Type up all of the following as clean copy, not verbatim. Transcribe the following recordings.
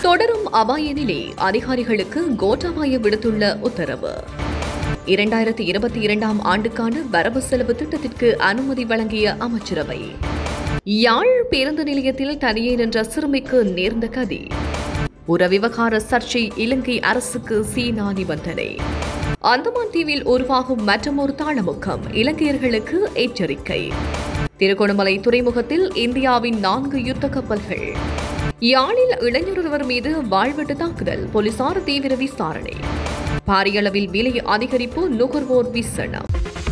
தொடரும் அபாய நிலை, அதிகாரிகளுக்கு கோட்டாபாய விடுத்துள்ள உத்தரவு. 2022ஆம் ஆண்டுக்கான வரவு செலவு திட்டத்திற்கு அனுமதி வழங்கிய அமைச்சரவை. யாழ் பேருந்து நிலையத்தில் தனியே நின்ற சிறுமிக்கு நேர்ந்த கதி. உர விவகார சர்ச்சை, இலங்கை அரசுக்கு சீனா நிபந்தனை. அந்தமான் தீவில் உருவாகும் மற்றொரு தாளமுக்கம், இலங்கையர்களுக்கு எச்சரிக்கை. திருகோணமலை துறைமுகத்தில் இந்தியாவின் 4 யுத்த கப்பல்கள். யாழில் இளைஞர் ஒருவர் மீது வாழ்வெட்டு தாக்குதல், போலீசார் தீவிர விசாரணை. பாரிய அளவில் விலை அதிகரிப்பு, நுகர்வோர் விசனம்.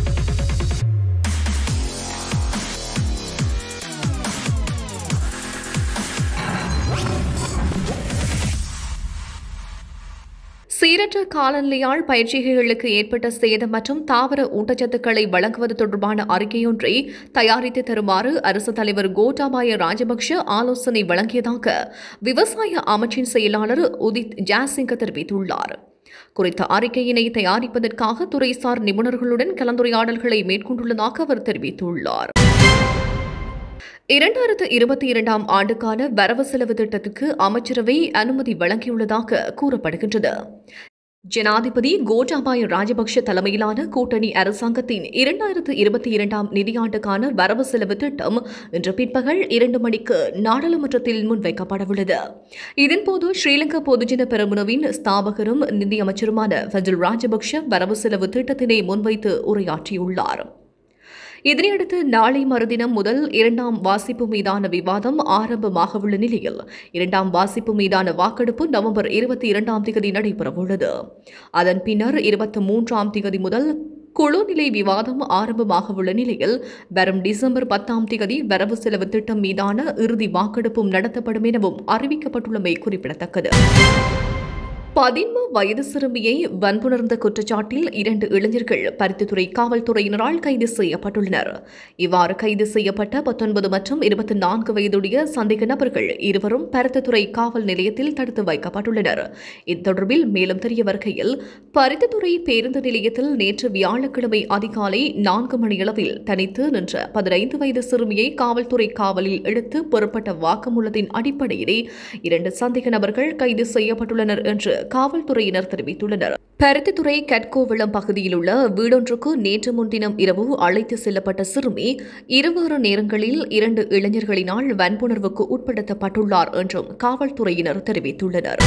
சீரற்ற காலநிலையால் பயிற்சிகளுக்கு ஏற்பட்ட சேதம் மற்றும் தாவர ஊட்டச்சத்துக்களை வழங்குவது தொடர்பான அறிக்கையொன்றை தயாரித்து தருமாறு அரசுத் தலைவர் கோட்டாபாய ராஜபக்ஷ ஆலோசனை வழங்கியதாக விவசாய அமைச்சின் செயலாளர் உதித் ஜாசிங்க தெரிவித்துள்ளார். குறித்த அறிக்கையினை தயாரிப்பதற்காக துறைசார் நிபுணர்களுடன் கலந்துரையாடல்களை மேற்கொண்டுள்ளதாக அவர் தெரிவித்துள்ளார். 2022ஆம் ஆண்டுக்கான வரவு செலவு திட்டத்துக்கு அமைச்சரவை அனுமதி வழங்கியுள்ளதாக கூறப்படுகின்றது. ஜனாதிபதி கோட்டாபாய ராஜபக்ஷ தலைமையிலான கூட்டணி அரசாங்கத்தின் 2022ஆம் நிதியாண்டுக்கான வரவு செலவு திட்டம் இன்று பிற்பகல் 2 மணிக்கு நாடாளுமன்றத்தில் முன்வைக்கப்படவுள்ளது. இதன்போது ஸ்ரீலங்கா பொதுஜன பெரமுனவின் ஸ்தாபகரும் நிதியமைச்சருமான ஃபஜல் ராஜபக்ஷ வரவு செலவு திட்டத்தினை முன்வைத்து உரையாற்றியுள்ளார். இதனையடுத்து நாளை மறுதினம் முதல் 2ஆம் வாசிப்பு மீதான விவாதம் ஆரம்பமாகவுள்ள நிலையில் 2ஆம் வாசிப்பு மீதான வாக்கெடுப்பு நவம்பர் 22ஆம் தேதி நடைபெறவுள்ளது. அதன் பின்னர் 23ஆம் தேதி முதல் குழுநிலை விவாதம் ஆரம்பமாகவுள்ள நிலையில் வரும் டிசம்பர் 10ஆம் தேதி வரவு செலவு திட்டம் மீதான இறுதி வாக்கெடுப்பும் நடத்தப்படும் எனவும் அறிவிக்கப்பட்டுள்ளமை குறிப்பிடத்தக்கது. 13 வயது சிறுமியை வன்புணர்ந்த குற்றச்சாட்டில் 2 இளைஞர்கள் பருத்தித்துறை காவல்துறையினரால் கைது செய்யப்பட்டுள்ளனர். இவ்வாறு கைது செய்யப்பட்ட 19 மற்றும் 24 வயதுடைய சந்தேக நபர்கள் இருவரும் பருத்தித்துறை காவல் நிலையத்தில் தடுத்து வைக்கப்பட்டுள்ளனர். இது தொடர்பில் மேலும் தெரிய வருகையில், பருத்தித்துறை பேருந்து நிலையத்தில் நேற்று வியாழக்கிழமை அதிகாலை 4 மணியளவில் தனித்து நின்ற 15 வயது சிறுமியை காவல்துறை காவலில் எடுத்து பெறப்பட்ட வாக்குமூலத்தின் அடிப்படையிலே 2 சந்தேக நபர்கள் கைது செய்யப்பட்டுள்ளனர் என்று காவல்துறையினர் தெரிவித்துள்ளனர். பருத்தித்துறை கட்கோவிளம் பகுதியில் உள்ள வீடொன்றுக்கு நேற்று முன்தினம் இரவு அழைத்து செல்லப்பட்ட சிறுமி இருவேறு நேரங்களில் 2 இளைஞர்களினால் வன்புணர்வுக்கு உட்படுத்தப்பட்டுள்ளார் என்றும் காவல்துறையினர் தெரிவித்துள்ளனர்.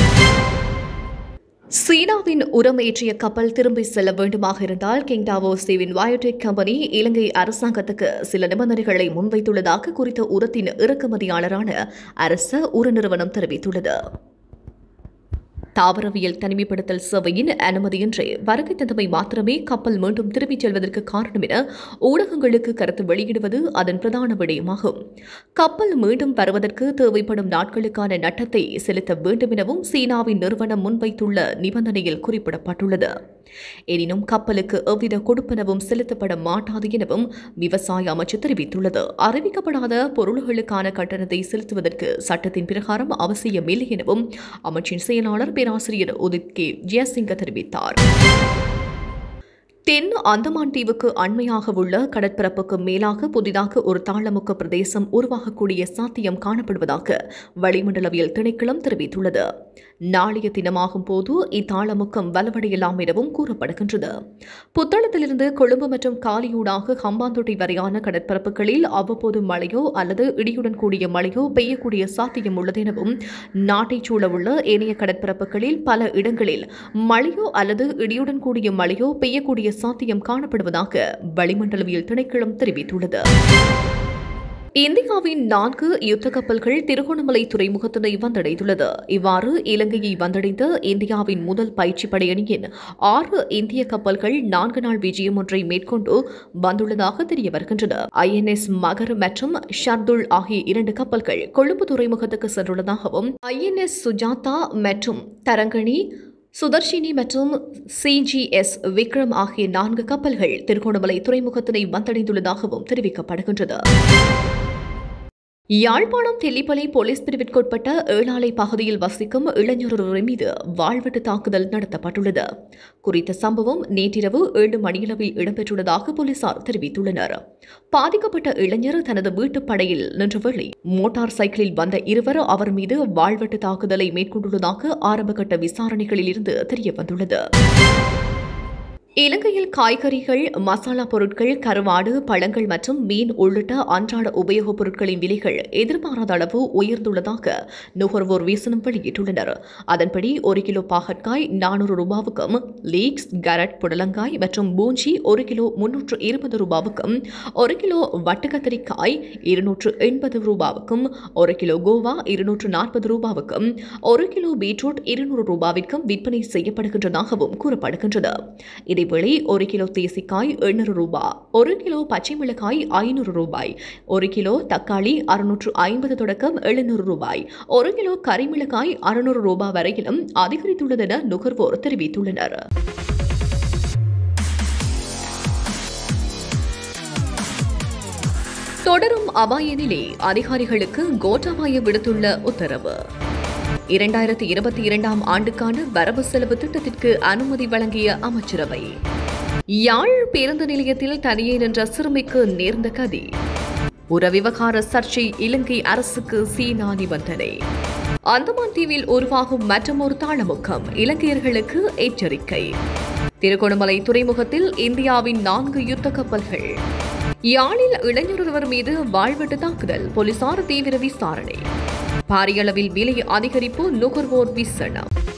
சீனாவின் உரம் ஏற்றிய கப்பல் திரும்பி செல்ல வேண்டுமாக இருந்தால் கிங்டாவோ சீவின் பயோடெக் கம்பெனி இலங்கை அரசாங்கத்துக்கு சில நிபந்தனைகளை முன்வைத்துள்ளதாக குறித்த உரத்தின் இறக்குமதியாளரான அரச உர நிறுவனம் தெரிவித்துள்ளது. தாவரவியல் தனிமைப்படுத்தல் சேவையின் அனுமதியின்றி வருகை தந்தமை மாத்திரமே கப்பல் மீண்டும் திரும்பிச் செல்வதற்கு காரணம் என ஊடகங்களுக்கு கருத்து வெளியிடுவது அதன் பிரதான விடயமாகும். கப்பல் மீண்டும் வருவதற்கு தேவைப்படும் நாட்களுக்கான நட்டத்தை செலுத்த வேண்டும் எனவும் சீனாவின் நிறுவனம் முன்வைத்துள்ள நிபந்தனையில் குறிப்பிடப்பட்டுள்ளது. எனினும் கப்பலுக்கு எவ்வித கொடுப்பனவும் செலுத்தப்பட மாட்டாது எனவும் விவசாய அமைச்சு தெரிவித்துள்ளது. அறிவிக்கப்படாத பொருள்களுக்கான கட்டணத்தை செலுத்துவதற்கு சட்டத்தின் பிரகாரம் அவசியமில்லை எனவும் அமைச்சின் செயலாளர் பேராசிரியர் உதித் கே ஜெயசிங்க தெரிவித்தார். தென் அந்தமான் தீவுக்கு அண்மையாக உள்ள கடற்பரப்புக்கு மேலாக புதிதாக ஒரு தாளமுக்க பிரதேசம் உருவாகக்கூடிய சாத்தியம் காணப்படுவதாக வளிமண்டலவியல் திணைக்களம் தெரிவித்துள்ளது. நாளைய தினமாகும் போது இத்தாளமுக்கம் வலுவடையலாம் எனவும் கூறப்படுகின்றது. புத்தளத்திலிருந்து கொழும்பு மற்றும் காலியூடாக ஹம்பாந்தோட்டை வரையான கடற்பரப்புகளில் அவ்வப்போது மழையோ அல்லது இடியுடன் கூடிய மழையோ பெய்யக்கூடிய சாத்தியம் உள்ளது எனவும் நாட்டைச் சூழவுள்ள ஏனைய கடற்பரப்புகளில் பல இடங்களில் மழையோ அல்லது இடியுடன் கூடிய மழையோ பெய்யக்கூடிய சாத்தியம் காணப்படுவதாக வளிமண்டலவியல் திணைக்களம் தெரிவித்துள்ளது. இந்தியாவின் 4 யுத்த கப்பல்கள் திருகோணமலை துறைமுகத்தினை வந்தடைந்துள்ளது. இவ்வாறு இலங்கையை வந்தடைந்த இந்தியாவின் முதல் பயிற்சி படையணியின் 6 இந்திய கப்பல்கள் 4 நாள் விஜயம் ஒன்றை மேற்கொண்டு வந்துள்ளதாக தெரிய வருகின்றது. INS மகர் மற்றும் ஷர்துல் ஆகிய 2 கப்பல்கள் கொழும்பு துறைமுகத்துக்கு சென்றுள்ளதாகவும் INS சுஜாதா மற்றும் தரங்கணி, சுதர்ஷினி மற்றும் CGS விக்ரம் ஆகிய 4 கப்பல்கள் திருகோணமலை துறைமுகத்தினை வந்தடைந்துள்ளதாகவும் தெரிவிக்கப்படுகின்றது. யாழ்ப்பாணம் தெல்லிப்பளை போலீஸ் பிரிவிற்குட்பட்ட ஏழாலை பகுதியில் வசிக்கும் இளைஞர் ஒருவர் மீது வாழ்வெட்டு தாக்குதல் நடத்தப்பட்டுள்ளது. குறித்த சம்பவம் நேற்றிரவு 7 மணியளவில் இடம்பெற்றுள்ளதாக போலீசார் தெரிவித்துள்ளனர். பாதிக்கப்பட்ட இளைஞர் தனது வீட்டுப் படையில் நின்றவேளை மோட்டார் சைக்கிளில் வந்த இருவர் அவர் மீது வாழ்வெட்டு தாக்குதலை மேற்கொண்டுள்ளதாக ஆரம்பகட்ட விசாரணைகளில் இருந்து தெரியவந்துள்ளது. இலங்கையில் காய்கறிகள், மசாலா பொருட்கள், கருவாடு, பழங்கள் மற்றும் மீன் உள்ளிட்ட அன்றாட உபயோகப் பொருட்களின் விலைகள் எதிர்பாராத அளவு உயர்ந்துள்ளதாக நுகர்வோர் வீசனம் வெளியிட்டுள்ளனர். அதன்படி 1 கிலோ பாகற்காய் 400 ரூபாவுக்கும், லீக்ஸ், கேரட், புடலங்காய் மற்றும் பூஞ்சி 1 கிலோ 320 ரூபாவுக்கும், 1 கிலோ வட்டுக்கத்திரிக்காய் 280 ரூபாவுக்கும், 1 கிலோ கோவா 240 ரூபாவுக்கும், 1 கிலோ பீட்ரூட் 200 ரூபாவிற்கும் விற்பனை செய்யப்படுகின்றதாகவும் கூறப்படுகின்றது. இதேவேளை 1 கிலோ தேசிக்காய் 800 ரூபாய், 1 கிலோ பச்சை மிளகாய் 500 ரூபாய், 1 கிலோ தக்காளி 650 தொடக்கம் 700 ரூபாய், 1 கிலோ கரிமிளகாய் 600 ரூபாய் வரையிலும் அதிகரித்துள்ளதென நுகர்வோர் தெரிவித்துள்ளனர். தொடரும் அபாய நிலை, அதிகாரிகளுக்கு கோட்டாபாய விடுத்துள்ள உத்தரவு. 2022ஆம் ஆண்டுக்கான வரவு செலவு திட்டத்திற்கு அனுமதி வழங்கிய அமைச்சரவை. யாழ் பேருந்து நிலையத்தில் தனியே நின்ற சிறுமிக்கு நேர்ந்த கதி. உர விவகார சர்ச்சை, இலங்கை அரசுக்கு சீனா நிபந்தனை. அந்தமான் தீவில் உருவாகும் மற்றொரு தாளமுக்கம், இலங்கையர்களுக்கு எச்சரிக்கை. திருகோணமலை துறைமுகத்தில் இந்தியாவின் 4 யுத்த கப்பல்கள். யாழில் இளைஞர் ஒருவர் மீது வாழ்வெட்டு தாக்குதல், போலீசார் தீவிர விசாரணை. பாரியளவில் விலை அதிகரிப்பு, நுகர்வோர் விசனம்.